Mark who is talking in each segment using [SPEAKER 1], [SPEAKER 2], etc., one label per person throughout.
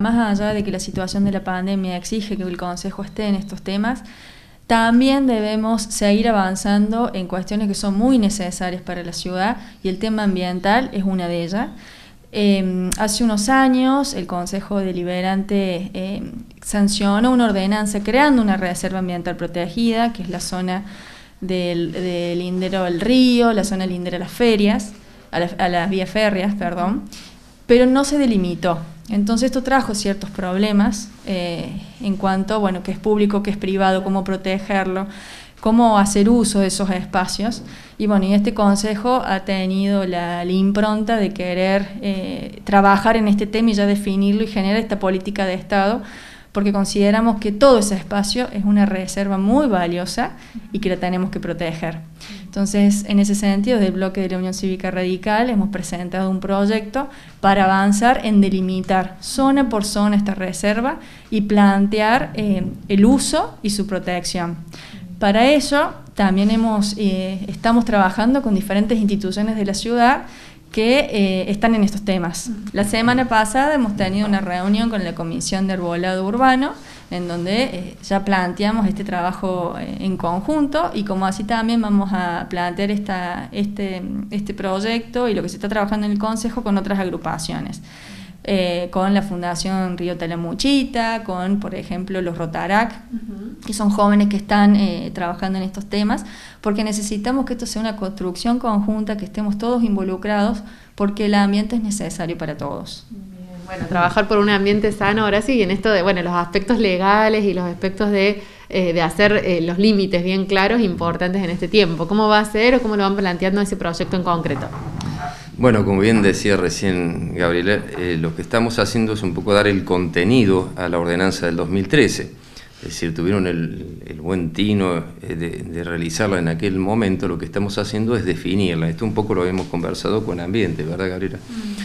[SPEAKER 1] más allá de que la situación de la pandemia exige que el Consejo esté en estos temas, también debemos seguir avanzando en cuestiones que son muy necesarias para la ciudad, y el tema ambiental es una de ellas. Hace unos años el Consejo Deliberante sancionó una ordenanza creando una reserva ambiental protegida, que es la zona del lindero del río, la zona lindera a las ferias, a las vías férreas, perdón, pero no se delimitó. Entonces esto trajo ciertos problemas en cuanto, bueno, qué es público, qué es privado, cómo protegerlo, cómo hacer uso de esos espacios. Y bueno, y este consejo ha tenido la impronta de querer trabajar en este tema y ya definirlo y generar esta política de Estado, porque consideramos que todo ese espacio es una reserva muy valiosa y que la tenemos que proteger. Entonces, en ese sentido, desde el bloque de la Unión Cívica Radical hemos presentado un proyecto para avanzar en delimitar zona por zona esta reserva y plantear el uso y su protección. Para ello, también estamos trabajando con diferentes instituciones de la ciudad que están en estos temas. La semana pasada hemos tenido una reunión con la Comisión de Arbolado Urbano, en donde ya planteamos este trabajo en conjunto, y como así también vamos a plantear este proyecto y lo que se está trabajando en el Consejo con otras agrupaciones. Con la Fundación Río Talamuchita, con, por ejemplo, los Rotarac, que son jóvenes que están trabajando en estos temas, porque necesitamos que esto sea una construcción conjunta, que estemos todos involucrados, porque el ambiente es necesario para todos.
[SPEAKER 2] Bueno, trabajar por un ambiente sano, ahora sí, y en esto de, bueno, los aspectos legales y los aspectos de hacer los límites bien claros, importantes en este tiempo. ¿Cómo va a ser o cómo lo van planteando ese proyecto en concreto?
[SPEAKER 3] Bueno, como bien decía recién Gabriela, lo que estamos haciendo es un poco dar el contenido a la ordenanza del 2013. Es decir, tuvieron el buen tino de realizarla en aquel momento. Lo que estamos haciendo es definirla. Esto un poco lo hemos conversado con Ambiente, ¿verdad, Gabriela?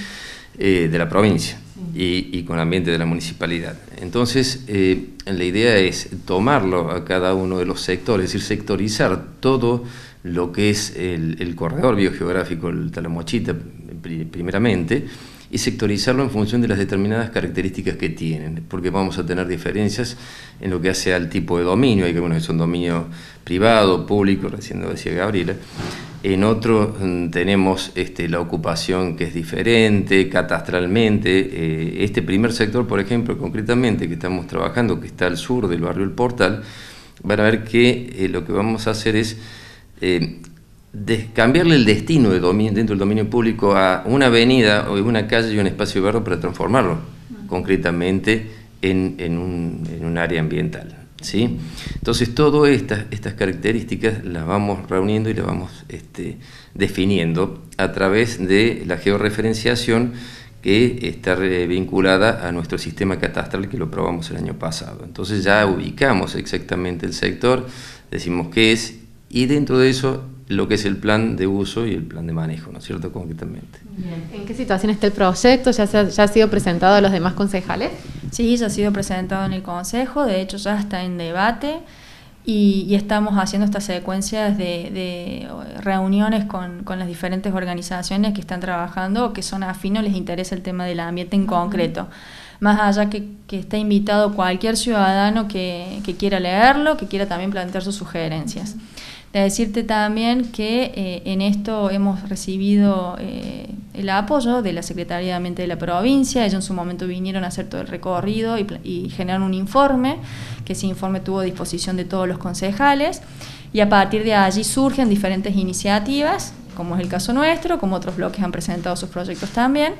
[SPEAKER 3] De la provincia y con Ambiente de la municipalidad. Entonces, la idea es tomarlo a cada uno de los sectores, es decir, sectorizar todo lo que es el corredor biogeográfico, el Talamuchita primeramente, y sectorizarlo en función de las determinadas características que tienen, porque vamos a tener diferencias en lo que hace al tipo de dominio. Hay algunos que son dominio privado, público, recién lo decía Gabriela. En otro tenemos la ocupación, que es diferente catastralmente. Este primer sector, por ejemplo, concretamente, que estamos trabajando, que está al sur del barrio El Portal, van a ver que lo que vamos a hacer es cambiarle el destino dentro del dominio público a una avenida o una calle y un espacio verde para transformarlo concretamente en un área ambiental, ¿sí? Entonces, todas estas características las vamos reuniendo y las vamos definiendo a través de la georreferenciación, que está vinculada a nuestro sistema catastral, que lo probamos el año pasado. Entonces ya ubicamos exactamente el sector, decimos qué es, y dentro de eso lo que es el plan de uso y el plan de manejo, ¿no es cierto?, concretamente.
[SPEAKER 2] Bien. ¿En qué situación está el proyecto? ¿Ya ha sido presentado a los demás concejales?
[SPEAKER 1] Sí, ya ha sido presentado en el Consejo, de hecho ya está en debate, y estamos haciendo estas secuencias de reuniones con las diferentes organizaciones que están trabajando o que son afines, les interesa el tema del ambiente en concreto. Más allá que está invitado cualquier ciudadano que quiera leerlo, que quiera también plantear sus sugerencias. De decirte también que en esto hemos recibido el apoyo de la Secretaría de Ambiente de la provincia. Ellos en su momento vinieron a hacer todo el recorrido y generaron un informe, que ese informe tuvo a disposición de todos los concejales, y a partir de allí surgen diferentes iniciativas, como es el caso nuestro, como otros bloques han presentado sus proyectos también,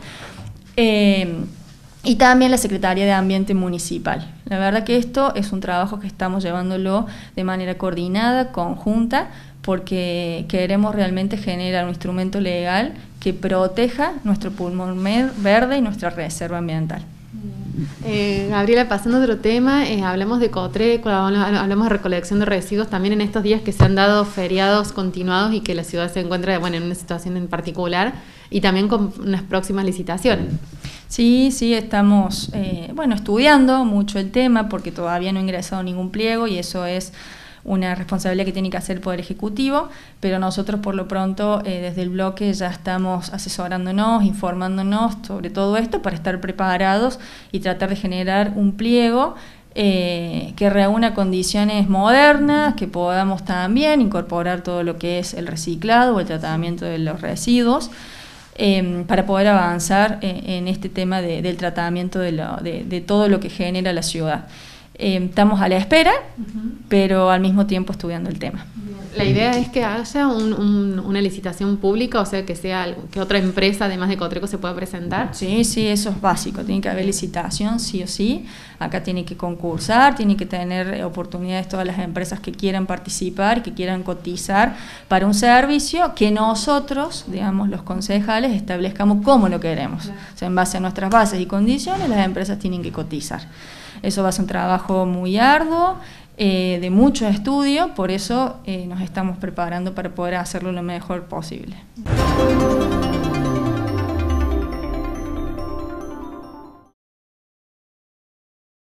[SPEAKER 1] y también la Secretaría de Ambiente Municipal. La verdad que esto es un trabajo que estamos llevándolo de manera coordinada, conjunta, porque queremos realmente generar un instrumento legal que proteja nuestro pulmón verde y nuestra reserva ambiental.
[SPEAKER 2] Gabriela, pasando a otro tema, hablamos de Cotreco, hablamos de recolección de residuos también en estos días que se han dado feriados continuados y que la ciudad se encuentra, bueno, en una situación en particular, y también con unas próximas licitaciones.
[SPEAKER 1] Sí, estamos estudiando mucho el tema, porque todavía no ha ingresado ningún pliego, y eso es una responsabilidad que tiene que hacer el Poder Ejecutivo, pero nosotros por lo pronto desde el bloque ya estamos asesorándonos, informándonos sobre todo esto para estar preparados y tratar de generar un pliego que reúna condiciones modernas, que podamos también incorporar todo lo que es el reciclado o el tratamiento de los residuos, para poder avanzar en este tema del tratamiento de todo lo que genera la ciudad. Estamos a la espera, pero al mismo tiempo estudiando el tema.
[SPEAKER 2] La idea es que haya una licitación pública, o sea, que otra empresa, además de Cotreco, se pueda presentar.
[SPEAKER 1] Sí, eso es básico, tiene que haber licitación, sí o sí. Acá tiene que concursar, tiene que tener oportunidades todas las empresas que quieran participar, que quieran cotizar para un servicio que nosotros, digamos, los concejales, establezcamos cómo lo queremos. O sea, en base a nuestras bases y condiciones, las empresas tienen que cotizar. Eso va a ser un trabajo muy arduo, de mucho estudio, por eso nos estamos preparando para poder hacerlo lo mejor posible.